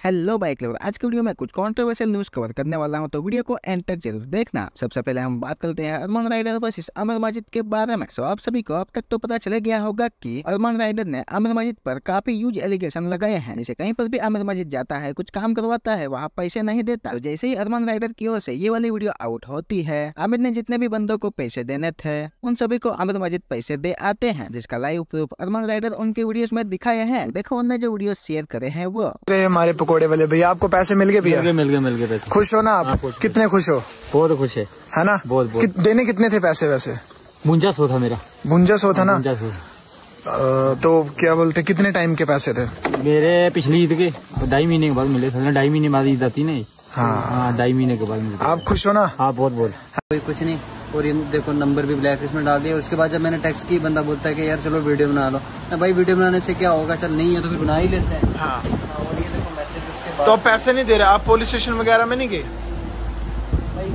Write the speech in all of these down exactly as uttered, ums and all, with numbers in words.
Hello bike lover, आज की video में कुछ कंट्रोवर्शियल न्यूज कवर करने वाला हूं, तो वीडियो को एंड तक जरूर देखना। सबसे पहले हम बात करते हैं अरमान राइडर वर्सेस आमिर माजिद के बारे में। सो आप सभी को अब तक तो पता चले गया होगा कि अरमान राइडर ने आमिर माजिद पर काफी यूज एलिगेशन लगाए हैं। जैसे कहीं पर भी आमिर माजिद जाता है, कुछ काम करवाता है, वहाँ पैसे नहीं देता। तो जैसे ही अरमान राइडर की ओर से ये वाली वीडियो आउट होती है, आमिर ने जितने भी बंदों को पैसे देने थे उन सभी को आमिर माजिद पैसे दे आते हैं, जिसका लाइव प्रूफ अरमान राइडर उनके वीडियोस में दिखाए हैं। देखो उनने जो वीडियो शेयर करे हैं वो। हमारे पकोड़े वाले भैया, आपको पैसे मिल गए भैया? मिल गए मिल गए पैसे। खुश हो ना आप? हाँ, कितने खुश हो? बहुत खुश है है ना? बहुत बहुत। कि, देने कितने थे पैसे वैसे? बुंजा सौ था मेरा। बुंजा सौ था ना? बुंजा सौ। आ, तो क्या बोलते, कितने टाइम के पैसे थे? मेरे पिछली ईद के ढाई महीने के बाद मिले थे। ढाई महीने बाद ईद आती नहीं। हाँ, ढाई महीने के बाद मिले। आप खुश हो ना? हाँ बहुत बहुत। कोई कुछ नहीं। और ये देखो नंबर भी ब्लैक लिस्ट में डाल दिया। उसके बाद जब मैंने टैक्स की, बंदा बोलता है कि यार चलो वीडियो बना लो। मैं भाई वीडियो बनाने से क्या होगा, चल नहीं है तो फिर बना ही लेते हैं। हाँ। और ये देखो मैसेज उसके बाद। तो आप पैसे नहीं दे रहे? आप पुलिस स्टेशन वगैरह में नहीं गए? भाई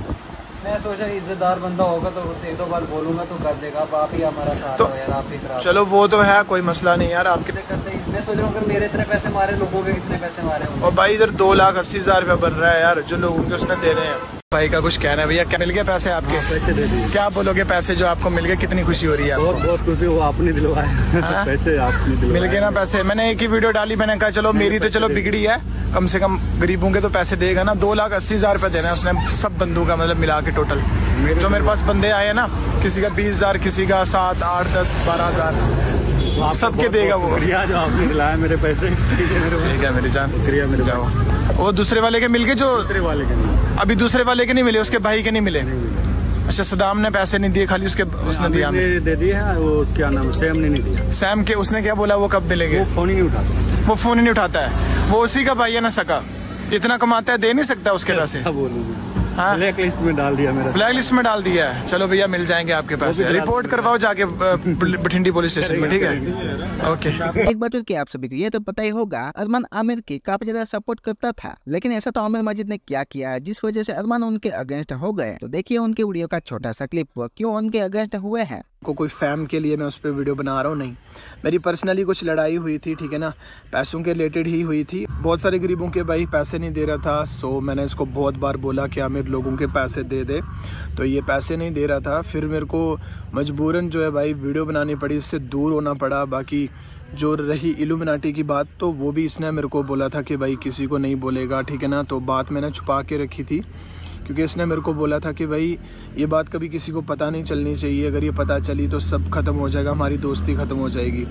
मैं सोचा इज्जतदार बंदा होगा तो एक दो बार बोलूंगा तो कर देगा। अब आप ही हमारा साथ तो हो यार, आप ही करा। चलो वो तो है, कोई मसला नहीं यार। आपके करते ही मैं सोच रहा हूँ अगर मेरे इतने पैसे मारे, लोगों के कितने पैसे मारे होंगे। और भाई इधर दो लाख अस्सी हजार रुपया बन रहा है यार, जो लोगों के उसने दे रहे हैं। भाई का कुछ कहना है भैया? क्या मिल गए पैसे आपके? हाँ, पैसे दे दिए। क्या बोलोगे? पैसे जो आपको मिल गए, कितनी खुशी हो रही है? बहुत बहुत खुशी हो, आपने दिलवाए पैसे, आपने दिलवाए। मिल गए ना पैसे? मैंने एक ही वीडियो डाली, मैंने कहा चलो मेरी तो चलो बिगड़ी है, कम से कम गरीबों के तो पैसे देगा ना। दो लाख अस्सी हजार रुपया देना है उसने, सब बंदों का मतलब मिला के टोटल। जो मेरे पास बंदे आए ना, किसी का बीस हजार, किसी का सात आठ दस बारह हजार, सबके देगा वो। जो आपने दिलाया मेरे पैसे। ठीक है मेरी जान, शुक्रिया मेरे जाओ। वो दूसरे वाले के मिल गए? जो दूसरे वाले के नहीं, अभी दूसरे वाले के नहीं मिले, उसके भाई के नहीं मिले। अच्छा, सदाम ने पैसे नहीं दिए, खाली उसके उसने दिया। दे दिए हैं। वो क्या नाम, सैम ने नहीं दिया। सैम के उसने क्या बोला? वो कब मिलेंगे? वो फोन ही नहीं उठाता। वो फोन ही नहीं उठाता है। वो उसी का भाई है ना, सका, इतना कमाता है, दे नहीं सकता उसके पैसे। हाँ, ब्लैक लिस्ट में डाल दिया मेरा। ब्लैक लिस्ट में डाल दिया है। चलो भैया मिल जाएंगे आपके पैसे। रिपोर्ट करवाओ जाके बठिंडी पुलिस स्टेशन में, ठीक है? ओके। एक बात और कि आप सभी को ये तो पता ही होगा, अरमान आमिर की काफी ज्यादा सपोर्ट करता था, लेकिन ऐसा तो आमिर माजिद ने क्या किया जिस वजह से अरमान उनके अगेंस्ट हो गए। तो देखिए उनके वीडियो का छोटा सा क्लिप, वो क्यों उनके अगेंस्ट हुए हैं। को कोई फैम के लिए मैं उस पर वीडियो बना रहा हूँ, नहीं। मेरी पर्सनली कुछ लड़ाई हुई थी, ठीक है ना, पैसों के रिलेटेड ही हुई थी। बहुत सारे गरीबों के भाई पैसे नहीं दे रहा था। सो मैंने इसको बहुत बार बोला कि आमिर लोगों के पैसे दे दे, तो ये पैसे नहीं दे रहा था। फिर मेरे को मजबूरन जो है भाई वीडियो बनानी पड़ी, इससे दूर होना पड़ा। बाकी जो रही इल्यूमिनाटी की बात, तो वो भी इसने मेरे को बोला था कि भाई किसी को नहीं बोलेगा, ठीक है ना। तो बात मैंने छुपा के रखी थी, क्योंकि इसने मेरे को बोला था कि भाई ये बात कभी किसी को पता नहीं चलनी चाहिए, अगर ये पता चली तो सब खत्म हो जाएगा, हमारी दोस्ती ख़त्म हो जाएगी।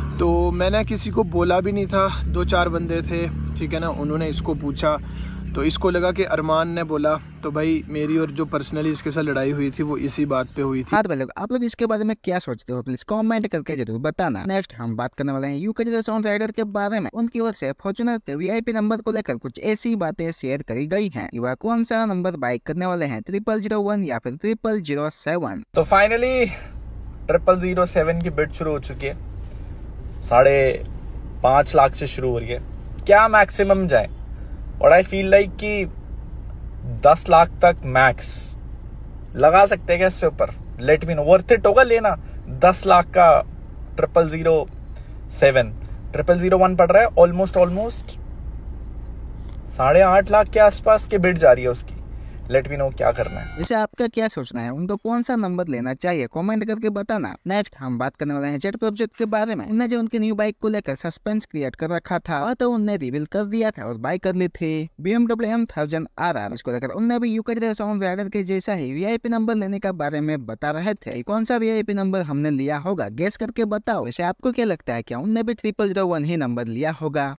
तो मैंने किसी को बोला भी नहीं था। दो चार बंदे थे, ठीक है ना, उन्होंने इसको पूछा तो इसको लगा कि अरमान ने बोला। तो भाई मेरी और जो पर्सनली इसके साथ लड़ाई हुई थी वो इसी बात पे हुई थी। हाँ भाई लोग, आप लोग इसके बारे में क्या सोचते हो प्लीज कमेंट करके जरूर बताना। नेक्स्ट हम बात करने वाले हैं यूके साउंड राइडर के बारे में। उनकी ओर से फॉर्च्यूनर के वीआईपी नंबर को लेकर कुछ ऐसी बातें शेयर करी गई हैं। वह कौन सा नंबर बाइक करने वाले हैं, ट्रिपल जीरो वन या फिर ट्रिपल जीरो सेवन। तो फाइनली ट्रिपल जीरो सेवन की बिड शुरू हो चुकी है। साढ़े पांच लाख से शुरू हो रही है। क्या मैक्सिमम जाए? और आई फील लाइक कि दस लाख तक मैक्स लगा सकते हैं क्या इससे ऊपर? Let me know, worth it होगा लेना दस लाख का triple zero seven. Triple zero one पड़ रहा है ऑलमोस्ट ऑलमोस्ट साढ़े आठ लाख के आसपास की बिड जा रही है उसकी। लेट मी नो क्या करना है। वैसे आपका क्या सोचना है, उनको कौन सा नंबर लेना चाहिए, कमेंट करके बताना। नेक्स्ट हम बात करने वाले हैं जेट प्रोजेक्ट के बारे में। उन्होंने जो उनकी न्यू बाइक को लेकर सस्पेंस क्रिएट कर रखा था, और तो उन्होंने रिवील कर दिया था और बाय कर ली थी B M W M thousand R R. इसको लेकर उन्होंने भी यूके साउंड राइडर के जैसा ही वीआईपी नंबर लेने का बारे में बता रहे थे। कौन सा वीआईपी नंबर हमने लिया होगा, गेस करके बताओ। वैसे आपको क्या लगता है, क्या उन्होंने भी ट्रिपल जीरो वन ही नंबर लिया होगा?